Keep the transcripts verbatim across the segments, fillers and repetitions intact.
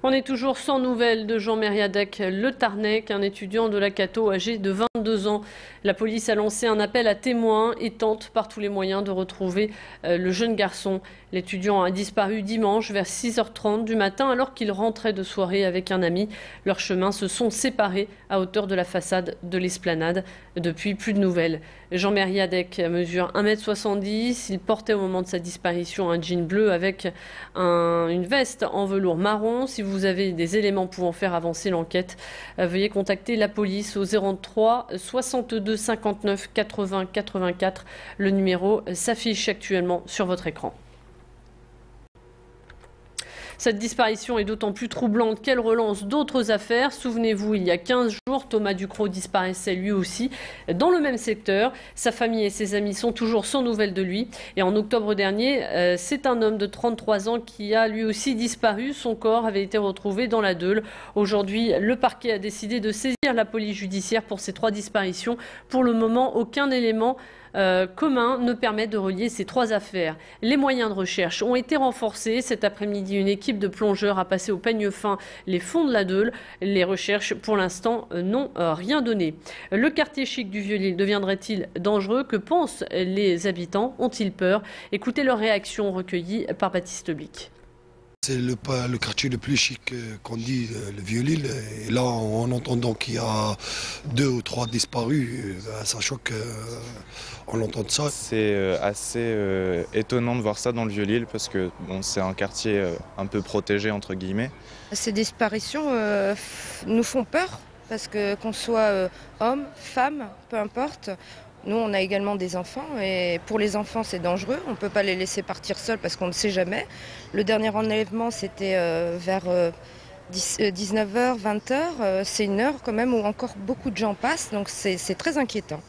On est toujours sans nouvelles de Jean Mériadec Le Tarnec, un étudiant de la Cato âgé de vingt-deux ans. La police a lancé un appel à témoins et tente par tous les moyens de retrouver le jeune garçon. L'étudiant a disparu dimanche vers six heures trente du matin alors qu'il rentrait de soirée avec un ami. Leurs chemins se sont séparés à hauteur de la façade de l'esplanade. Depuis, plus de nouvelles. Jean Mériadec mesure un mètre soixante-dix. Il portait au moment de sa disparition un jean bleu avec un, une veste en velours marron. Si vous avez des éléments pouvant faire avancer l'enquête, veuillez contacter la police au zéro trois soixante-deux cinquante-neuf quatre-vingts quatre-vingt-quatre. Le numéro s'affiche actuellement sur votre écran. Cette disparition est d'autant plus troublante qu'elle relance d'autres affaires. Souvenez-vous, il y a quinze jours, Thomas Ducrot disparaissait lui aussi dans le même secteur. Sa famille et ses amis sont toujours sans nouvelles de lui. Et en octobre dernier, euh, c'est un homme de trente-trois ans qui a lui aussi disparu. Son corps avait été retrouvé dans la Deule. Aujourd'hui, le parquet a décidé de saisir la police judiciaire pour ces trois disparitions. Pour le moment, aucun élément Euh, commun ne permet de relier ces trois affaires. Les moyens de recherche ont été renforcés. Cet après-midi, une équipe de plongeurs a passé au peigne fin les fonds de la Deule. Les recherches, pour l'instant, n'ont euh, rien donné. Le quartier chic du Vieux-Lille deviendrait-il dangereux? Que pensent les habitants? Ont-ils peur? Écoutez leurs réactions recueillies par Baptiste Blic. C'est le, le quartier le plus chic qu'on dit, le Vieux-Lille. Et là, en entendant qu'il y a deux ou trois disparus, ça choque en entendant ça. C'est assez euh, étonnant de voir ça dans le Vieux-Lille parce que bon, c'est un quartier euh, un peu protégé, entre guillemets. Ces disparitions euh, nous font peur parce que qu'on soit euh, homme, femme, peu importe. Nous, on a également des enfants et pour les enfants, c'est dangereux. On ne peut pas les laisser partir seuls parce qu'on ne sait jamais. Le dernier enlèvement, c'était euh, vers euh, dix-neuf heures, vingt heures. Euh, c'est une heure quand même où encore beaucoup de gens passent, donc c'est très inquiétant.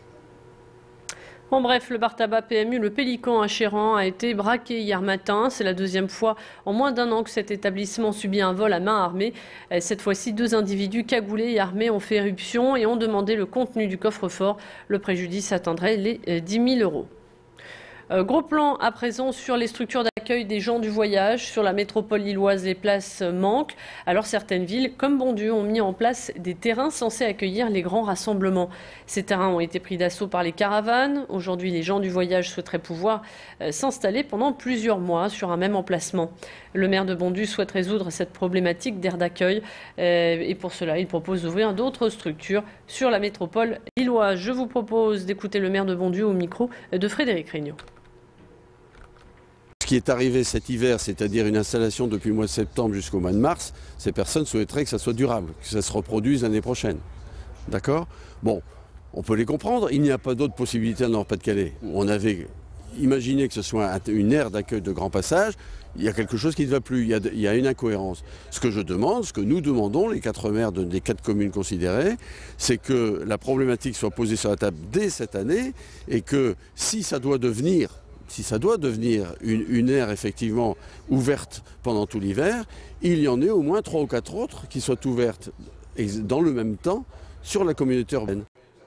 En bref, le bar tabac P M U, le Pélican à Chéran, a été braqué hier matin. C'est la deuxième fois en moins d'un an que cet établissement subit un vol à main armée. Cette fois-ci, deux individus cagoulés et armés ont fait éruption et ont demandé le contenu du coffre-fort. Le préjudice atteindrait les dix mille euros. Euh, gros plan à présent sur les structures d'accueil des gens du voyage. Sur la métropole lilloise, les places manquent. Alors certaines villes, comme Bondues, ont mis en place des terrains censés accueillir les grands rassemblements. Ces terrains ont été pris d'assaut par les caravanes. Aujourd'hui, les gens du voyage souhaiteraient pouvoir euh, s'installer pendant plusieurs mois sur un même emplacement. Le maire de Bondues souhaite résoudre cette problématique d'aire d'accueil. Euh, et pour cela, il propose d'ouvrir d'autres structures sur la métropole lilloise. Je vous propose d'écouter le maire de Bondues au micro de Frédéric Regnault. Ce qui est arrivé cet hiver, c'est-à-dire une installation depuis le mois de septembre jusqu'au mois de mars, ces personnes souhaiteraient que ça soit durable, que ça se reproduise l'année prochaine. D'accord? Bon, on peut les comprendre. Il n'y a pas d'autre possibilité en Nord-Pas-de-Calais. On avait imaginé que ce soit une aire d'accueil de grand passage. Il y a quelque chose qui ne va plus, il y a, il y a une incohérence. Ce que je demande, ce que nous demandons, les quatre maires de, des quatre communes considérées, c'est que la problématique soit posée sur la table dès cette année et que si ça doit devenir Si ça doit devenir une, une aire effectivement ouverte pendant tout l'hiver, il y en ait au moins trois ou quatre autres qui soient ouvertes dans le même temps sur la communauté urbaine.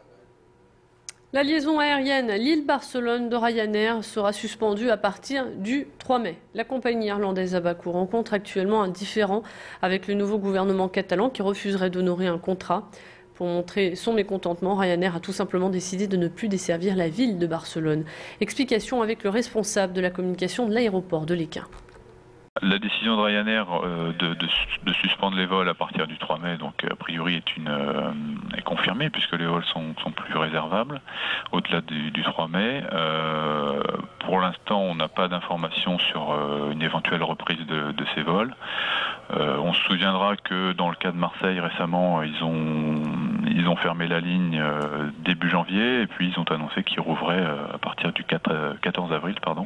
La liaison aérienne Lille-Barcelone de Ryanair sera suspendue à partir du trois mai. La compagnie irlandaise Abaco rencontre actuellement un différend avec le nouveau gouvernement catalan qui refuserait d'honorer un contrat. Pour montrer son mécontentement, Ryanair a tout simplement décidé de ne plus desservir la ville de Barcelone. Explication avec le responsable de la communication de l'aéroport de Léquin. La décision de Ryanair euh, de, de, de suspendre les vols à partir du trois mai, donc a priori est, une, euh, est confirmée puisque les vols sont, sont plus réservables au-delà du, du trois mai. Euh, pour l'instant, on n'a pas d'informations sur euh, une éventuelle reprise de, de ces vols. Euh, on se souviendra que dans le cas de Marseille récemment, ils ont, ils ont fermé la ligne euh, début janvier et puis ils ont annoncé qu'ils rouvraient euh, à partir du quatorze avril. Pardon.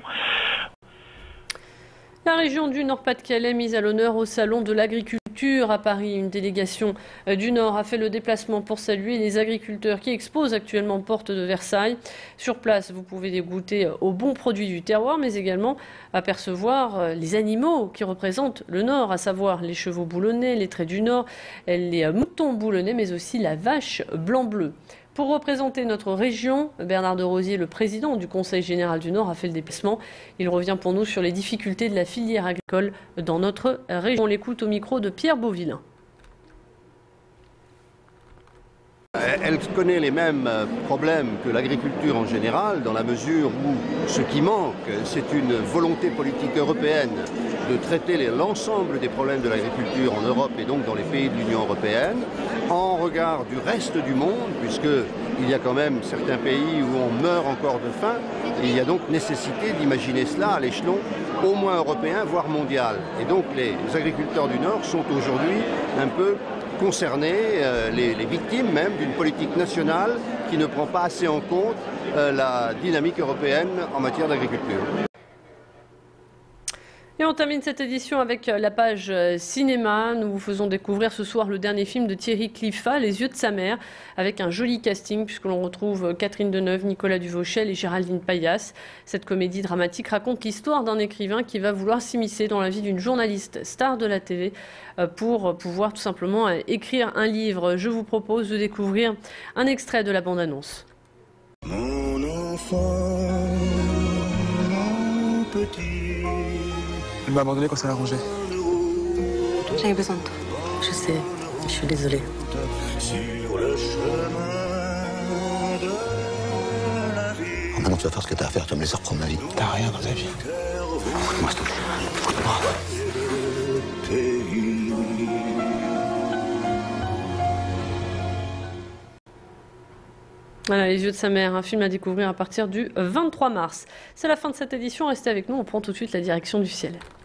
La région du Nord-Pas-de-Calais mise à l'honneur au Salon de l'agriculture à Paris. Une délégation du Nord a fait le déplacement pour saluer les agriculteurs qui exposent actuellement porte de Versailles. Sur place, vous pouvez goûter aux bons produits du terroir, mais également apercevoir les animaux qui représentent le Nord, à savoir les chevaux boulonnais, les traits du Nord, les moutons boulonnais, mais aussi la vache blanc-bleu. Pour représenter notre région, Bernard de Rosier, le président du Conseil général du Nord, a fait le déplacement. Il revient pour nous sur les difficultés de la filière agricole dans notre région. On l'écoute au micro de Pierre Beauvillain. Elle connaît les mêmes problèmes que l'agriculture en général, dans la mesure où ce qui manque, c'est une volonté politique européenne de traiter l'ensemble des problèmes de l'agriculture en Europe et donc dans les pays de l'Union européenne, en regard du reste du monde, puisqu'il y a quand même certains pays où on meurt encore de faim, et il y a donc nécessité d'imaginer cela à l'échelon au moins européen, voire mondial. Et donc les agriculteurs du Nord sont aujourd'hui un peu concernés, euh, les, les victimes même d'une politique nationale qui ne prend pas assez en compte euh, la dynamique européenne en matière d'agriculture. Et on termine cette édition avec la page cinéma. Nous vous faisons découvrir ce soir le dernier film de Thierry Cliffat, Les yeux de sa mère, avec un joli casting puisque l'on retrouve Catherine Deneuve, Nicolas Duvauchel et Géraldine Paillasse. Cette comédie dramatique raconte l'histoire d'un écrivain qui va vouloir s'immiscer dans la vie d'une journaliste star de la télé pour pouvoir tout simplement écrire un livre. Je vous propose de découvrir un extrait de la bande-annonce. Mon enfant, mon petit. Elle m'a abandonné quand ça l'arrangeait. J'avais besoin de toi. Je sais, je suis désolée. Sur le chemin de la vie. Oh, maintenant tu vas faire ce que t'as à faire, tu vas me laisser reprendre ma vie. T'as rien dans ta vie. Écoute-moi, s'il te plaît. Écoute-moi. Voilà, Les yeux de sa mère, un film à découvrir à partir du vingt-trois mars. C'est la fin de cette édition, restez avec nous, on prend tout de suite la direction du ciel.